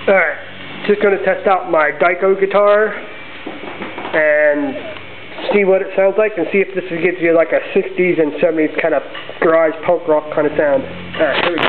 Alright, just going to test out my Dyko guitar and see what it sounds like and see if this gives you like a 60s and 70s kind of garage punk rock kind of sound. Alright, here we go.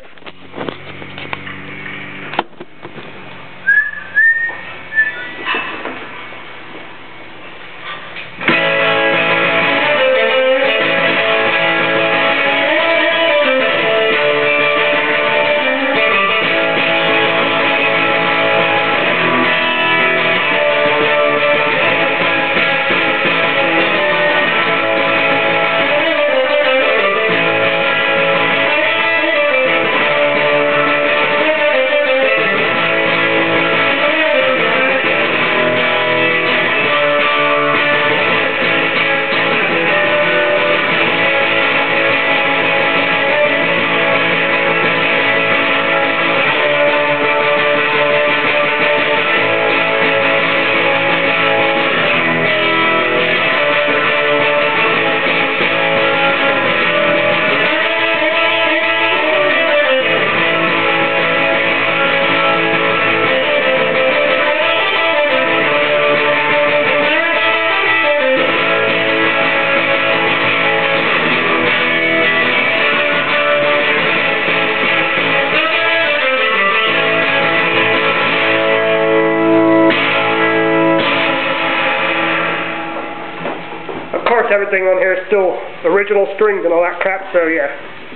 Of course, everything on here is still original strings and all that crap, so yeah.